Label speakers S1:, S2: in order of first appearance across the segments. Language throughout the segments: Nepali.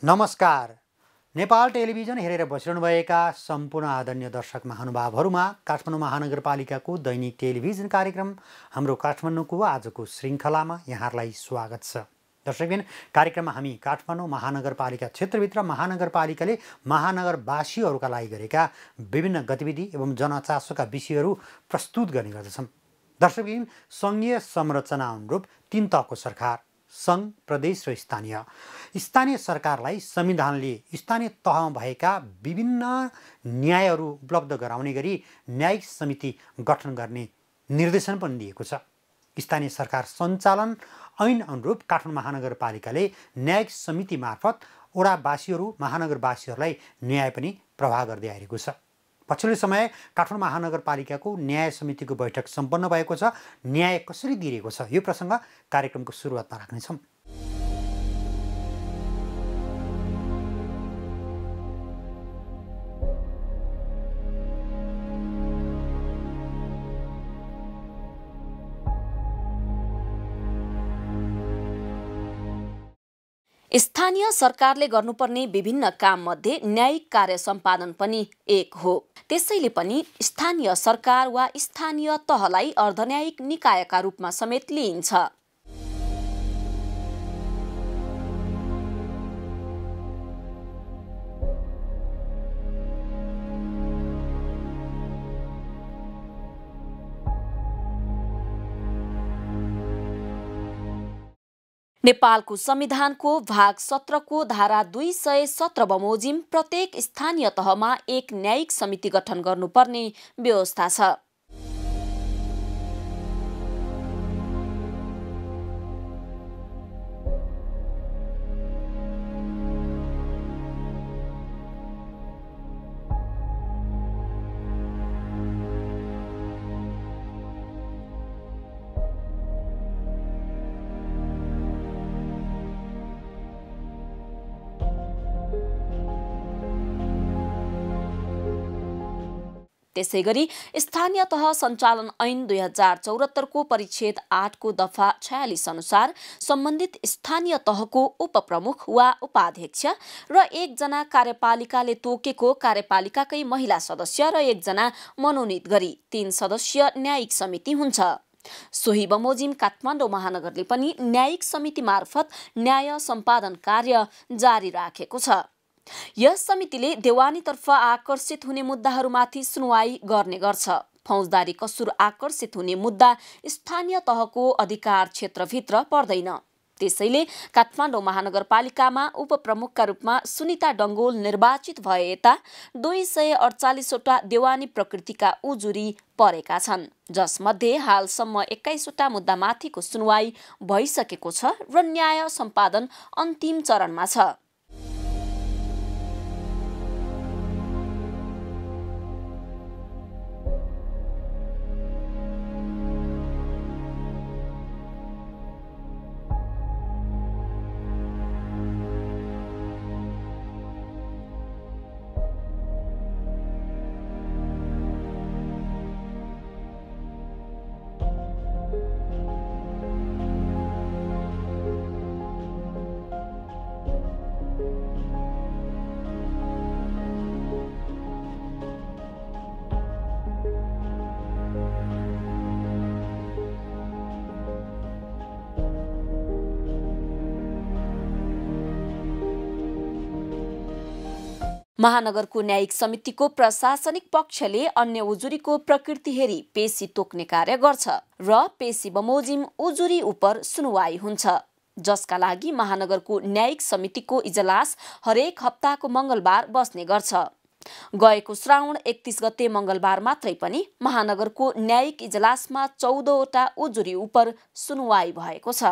S1: नमस्कार। नेपाल टेलिभिजन हेरेर बसिरहनुभएका सम्पूर्ण आदरणीय दर्शक महानुभावहरूमा काठमाडौँ महानगरपालिकाको दैनिक टेलिभिजन कार्यक्रम हाम्रो काठमाडौँको आजको श्रृङ्खलामा यहाँहरूलाई स्वागत छ। दर्शकबिन, कार्यक्रममा हामी काठमाडौँ महानगरपालिका क्षेत्रभित्र महानगरपालिकाले महानगरवासीहरूका लागि गरेका विभिन्न गतिविधि एवं जनचासोका विषयहरू प्रस्तुत गर्ने गर्दछौँ। दर्शकबिन, सङ्घीय संरचना अनुरूप 3 तहको सरकार, सङ्घ, प्रदेश र स्थानीय सरकारलाई संविधानले स्थानीय तहमा भएका विभिन्न न्यायहरू उपलब्ध गराउने गरी न्यायिक समिति गठन गर्ने निर्देशन पनि दिएको छ। स्थानीय सरकार सञ्चालन ऐन अनुरूप काठमाडौँ महानगरपालिकाले न्यायिक समिति मार्फत वडावासीहरू महानगरवासीहरूलाई न्याय पनि प्रवाह गर्दै आइरहेको छ। पछिल्लो समय काठमाडौँ महानगरपालिकाको न्याय समितिको बैठक सम्पन्न भएको छ। न्याय कसरी दिइरहेको छ, यो प्रसङ्ग कार्यक्रमको सुरुवातमा राख्नेछौँ।
S2: स्थानीय सरकारले गर्नुपर्ने विभिन्न काममध्ये न्यायिक कार्य सम्पादन पनि एक हो। त्यसैले पनि स्थानीय सरकार वा स्थानीय तहलाई अर्धन्यायिक निकायका रूपमा समेत लिइन्छ। नेपालको संविधानको भाग 17 को धारा 217 बमोजिम प्रत्येक स्थानीय तहमा एक न्यायिक समिति गठन गर्नुपर्ने व्यवस्था छ। त्यसैगरी स्थानीय तह सञ्चालन ऐन 2074 को परिच्छेद 8 को दफा 46 अनुसार सम्बन्धित स्थानीय तहको उपप्रमुख वा उपाध्यक्ष र 1 जना कार्यपालिकाले तोकेको कार्यपालिकाकै महिला सदस्य र 1 जना मनोनित गरी 3 सदस्य न्यायिक समिति हुन्छ। सोही बमोजिम काठमाडौँ महानगरले पनि न्यायिक समिति मार्फत न्याय सम्पादन कार्य जारी राखेको छ। यस समितिले देवानीतर्फ आकर्षित हुने मुद्दाहरूमाथि सुनवाई गर्ने गर्छ। फौजदारी कसुर आकर्षित हुने मुद्दा स्थानीय तहको अधिकार क्षेत्रभित्र पर्दैन। त्यसैले काठमाडौँ महानगरपालिकामा उपप्रमुखका रूपमा सुनिता डङ्गोल निर्वाचित भए यता 248 वटा देवानी प्रकृतिका उजुरी परेका छन्, जसमध्ये हालसम्म 21 वटा मुद्दामाथिको सुनवाई भइसकेको छ र न्याय सम्पादन अन्तिम चरणमा छ। महानगरको न्यायिक समितिको प्रशासनिक पक्षले अन्य उजुरीको प्रकृति हेरी पेशी तोक्ने कार्य गर्छ र पेशी बमोजिम उजुरी उपर सुनवाई हुन्छ, जसका लागि महानगरको न्यायिक समितिको इजलास हरेक हप्ताको मंगलबार बस्ने गर्छ। गएको श्रावण 31 गते मंगलबार मात्रै पनि महानगरको न्यायिक इजलासमा 14 वटा उजुरी उपर सुनवाई भएको छ।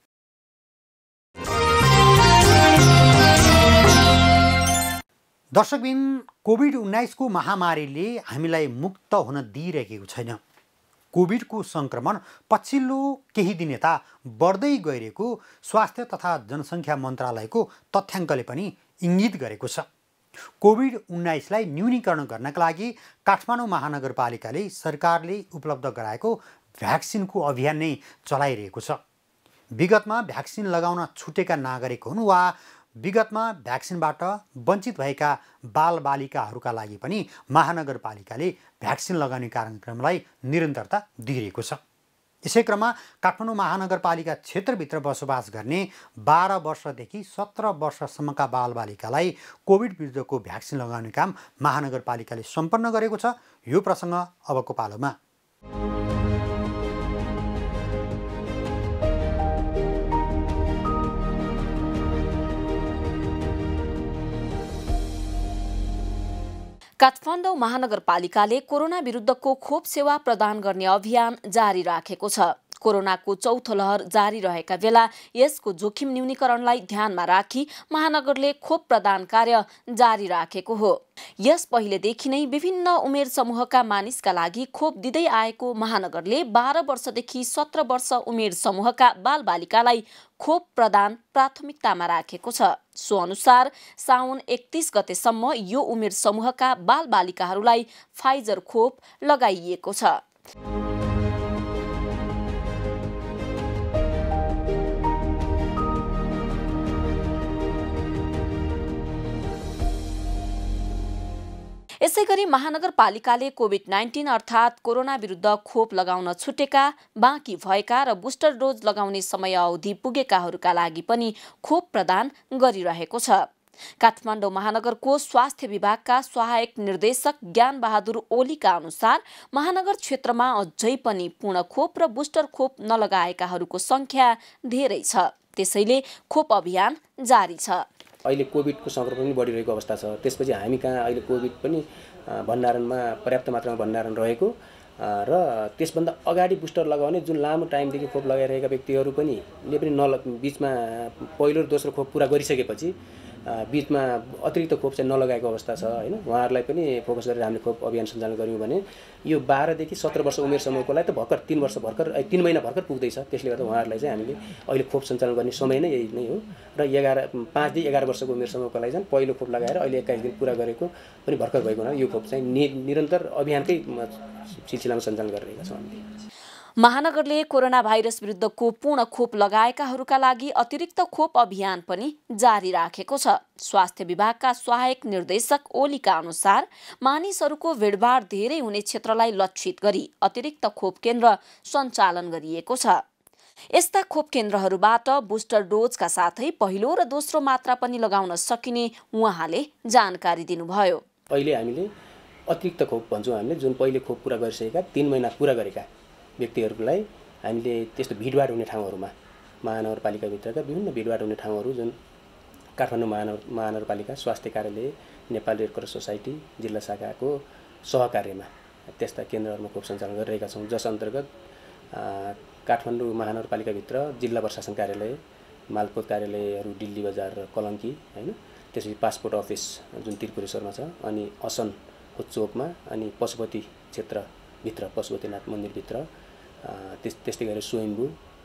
S1: दर्शकबिन, कोभिड-19 को महामारीले हामीलाई मुक्त हुन दिइरहेको छैन। कोभिडको संक्रमण पछिल्लो केही दिन यता बढ्दै गइरहेको स्वास्थ्य तथा जनसङ्ख्या मन्त्रालयको तथ्याङ्कले पनि इङ्गित गरेको छ। कोभिड-19 लाई न्यूनीकरण गर्नका लागि काठमाडौँ महानगरपालिकाले सरकारले उपलब्ध गराएको भ्याक्सिनको अभियान नै चलाइरहेको छ। विगतमा भ्याक्सिन लगाउन छुटेका नागरिक हुन् वा विगतमा भ्याक्सिनबाट वञ्चित भएका बालबालिकाहरूका लागि पनि महानगरपालिकाले भ्याक्सिन लगाउने कार्यक्रमलाई निरन्तरता दिइरहेको छ। यसै क्रममा काठमाडौँ महानगरपालिका क्षेत्रभित्र बसोबास गर्ने 12 वर्षदेखि 17 वर्षसम्मका बालबालिकालाई कोभिड विरुद्धको भ्याक्सिन लगाउने काम महानगरपालिकाले सम्पन्न गरेको छ। यो प्रसङ्ग अबको पालोमा।
S2: काठमाडौँ महानगरपालिकाले कोरोना विरुद्धको खोप सेवा प्रदान गर्ने अभियान जारी राखेको छ। कोरोनाको चौथो लहर जारी रहेका बेला यसको जोखिम न्यूनीकरणलाई ध्यानमा राखी महानगरले खोप प्रदान कार्य जारी राखेको हो। यस पहिलेदेखि नै विभिन्न उमेर समूहका मानिसका लागि खोप दिँदै आएको महानगरले 12 वर्षदेखि 17 वर्ष उमेर समूहका बालबालिकालाई खोप प्रदान प्राथमिकतामा राखेको छ। सो अनुसार साउन 31 गतेसम्म यो उमेर समूहका बालबालिकाहरूलाई फाइजर खोप लगाइएको छ। यसैगरी महानगरपालिकाले कोभिड-19 अर्थात् कोरोना विरुद्ध खोप लगाउन छुटेका, बाँकी भएका र बुस्टर डोज लगाउने समय अवधि पुगेकाहरूका लागि पनि खोप प्रदान गरिरहेको छ। काठमाडौँ महानगरको स्वास्थ्य विभागका सहायक निर्देशक ज्ञान बहादुर ओलीका अनुसार महानगर क्षेत्रमा अझै पनि पूर्ण खोप र बुस्टर खोप नलगाएकाहरूको संख्या धेरै छ। त्यसैले खोप अभियान जारी छ।
S3: अहिले कोभिडको संक्रमण पनि बढिरहेको अवस्था छ। त्यसपछि हामी कहाँ अहिले कोभिड पनि भण्डारणमा पर्याप्त मात्रामा भण्डारण रहेको र त्यसभन्दा अगाडि बुस्टर लगाउने जुन लामो टाइमदेखि खोप लगाइरहेका व्यक्तिहरू पनि बीचमा पहिलो र दोस्रो खोप पुरा गरिसकेपछि बीचमा अतिरिक्त खोप चाहिँ नलगाएको अवस्था छ हैन। उहाँहरूलाई पनि फोकस गरेर हामीले खोप अभियान सञ्चालन गर्यौं भने यो 12 देखि 17 वर्ष उमेर समूहकोलाई त भर्खर 3 महिना भर्खर पुग्दैछ। त्यसले गर्दा उहाँहरूलाई चाहिँ हामीले अहिले खोप सञ्चालन गर्ने समय नै यही नै हो र 5 देखि 11 वर्षको उमेर समूहकोलाई चाहिँ पहिलो खोप लगाएर अहिले 21 दिन पुरा गरेको पनि भर्खर भएको हुनाले यो खोप चाहिँ निरन्तर अभियानकै सिलसिलामा सञ्चालन गरिरहेका छौं हामीले।
S2: महानगरले कोरोना भाइरस विरुद्धको पूर्ण खोप लगाएकाहरूका लागि अतिरिक्त खोप अभियान पनि जारी राखेको छ। स्वास्थ्य विभागका सहायक निर्देशक ओलीका अनुसार मानिसहरूको भिडभाड धेरै हुने क्षेत्रलाई लक्षित गरी अतिरिक्त खोप केन्द्र सञ्चालन गरिएको छ। यस्ता खोप केन्द्रहरूबाट बुस्टर डोजका साथै पहिलो र दोस्रो मात्रा पनि लगाउन सकिने उहाँले जानकारी दिनुभयो।
S3: अहिले हामीले अतिरिक्त खोप भन्छौं हामीले जुन पहिले खोप पुरा गरिसकेका 3 महिना पुरा गरेका व्यक्तिहरूलाई हामीले त्यस्तो भिडभाड हुने ठाउँहरूमा महानगरपालिकाभित्रका विभिन्न भिडभाड हुने ठाउँहरू जुन काठमाडौँ महानगरपालिका स्वास्थ्य कार्यालय, नेपाल रेड क्रस सोसाइटी जिल्ला शाखाको सहकार्यमा त्यस्ता केन्द्रहरूमा खोप सञ्चालन गरिरहेका छौं। जस अन्तर्गत काठमाडौँ महानगरपालिकाभित्र जिल्ला प्रशासन कार्यालय, मालपोत कार्यालयहरू दिल्ली बजार र कलङ्की हैन, त्यसपछि पासपोर्ट अफिस जुन त्रिपुरेश्वरमा छ, अनि असन चोकमा, अनि पशुपति क्षेत्रभित्र पशुपतिनाथ मन्दिरभित्र, त्यस्तै गरी स्वयम्भू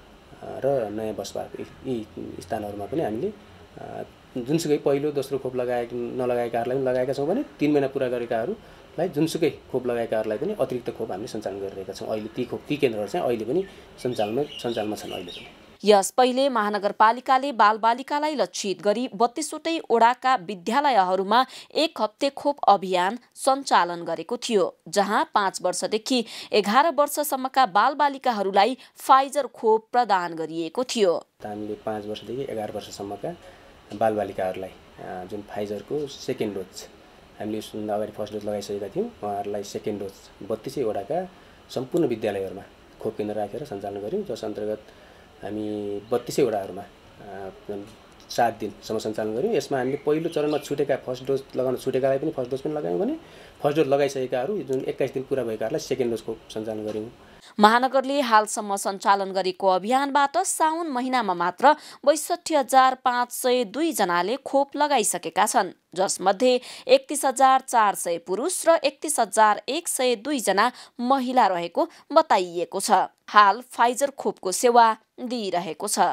S3: र नयाँ बस पार्क यी स्थानहरूमा पनि हामीले जुनसुकै पहिलो दोस्रो खोप नलगाएकाहरूलाई पनि लगाएका छौं भने 3 महिना पुरा गरेकाहरूलाई जुनसुकै खोप लगाएकाहरूलाई पनि अतिरिक्त खोप हामीले सञ्चालन गरिरहेका छौं। अहिले ती केन्द्रहरू चाहिँ अहिले पनि सञ्चालनमा छन्। अहिले पनि
S2: यस पहिले महानगरपालिकाले बालबालिकालाई लक्षित गरी 32वटै ओडाका विद्यालयहरूमा 1 हप्ते खोप अभियान सञ्चालन गरेको थियो, जहाँ 5 वर्षदेखि 11 वर्षसम्मका बालबालिकाहरूलाई फाइजर खोप प्रदान गरिएको थियो।
S3: हामीले 5 वर्षदेखि 11 वर्षसम्मका बालबालिकाहरूलाई जुन फाइजरको सेकेन्ड डोज हामीले यसभन्दा अगाडि फर्स्ट डोज लगाइसकेका थियौँ, उहाँहरूलाई सेकेन्ड डोज 32 ओडाका सम्पूर्ण विद्यालयहरूमा खोप केन्द्र राखेर सञ्चालन गर्यौँ। जस अन्तर्गत हामी 32 वडाहरूमा 7 दिनसम्म सञ्चालन गर्यौँ। यसमा हामीले पहिलो चरणमा छुटेका फर्स्ट डोज लगाउन छुटेकालाई पनि फर्स्ट डोज पनि लगायौँ भने फर्स्ट डोज लगाइसकेकाहरू जुन 21 दिन पुरा भएकाहरूलाई सेकेन्ड डोज खोप सञ्चालन गर्यौँ।
S2: महानगरले हालसम्म सञ्चालन गरेको अभियानबाट साउन महिनामा मात्र 62,502 जनाले खोप लगाइसकेका छन्, जसमध्ये 31,400 पुरुष र 31,102 जना महिला रहेको बताइएको छ। हाल फाइजर खोपको सेवा दिइरहेको छ।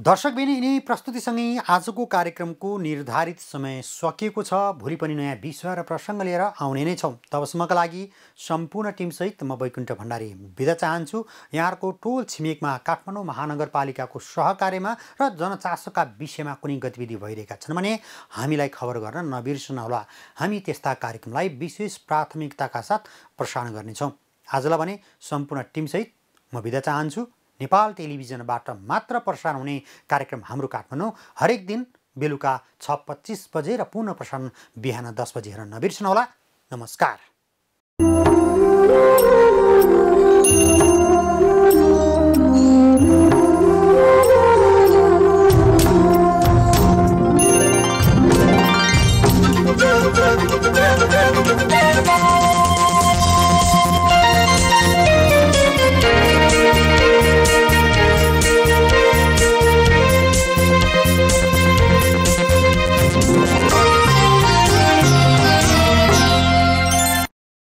S1: दर्शकबिन यिनी प्रस्तुतिसँगै आजको कार्यक्रमको निर्धारित समय सकिएको छ। भोलि पनि नयाँ विषय र प्रसङ्ग लिएर आउने नै छौँ। तबसम्मका लागि सम्पूर्ण टिमसहित म वैकुण्ठ भण्डारी बिदा चाहन्छु। यहाँहरूको टोल छिमेकमा काठमाडौँ महानगरपालिकाको सहकार्यमा र जनचासोका विषयमा कुनै गतिविधि भइरहेका छन् भने हामीलाई खबर गर्न नबिर्सनुहोला। हामी त्यस्ता कार्यक्रमलाई विशेष प्राथमिकताका साथ प्रसारण गर्नेछौँ। आजलाई भने सम्पूर्ण टिमसहित म बिदा चाहन्छु। नेपाल टेलिभिजनबाट मात्र प्रसारण हुने कार्यक्रम हाम्रो काठमाडौँ हरेक दिन बेलुका 6:25 बजे र पुनः प्रसारण बिहान 10 बजे हेर्न नबिर्सनुहोला। नमस्कार।
S4: Thank you.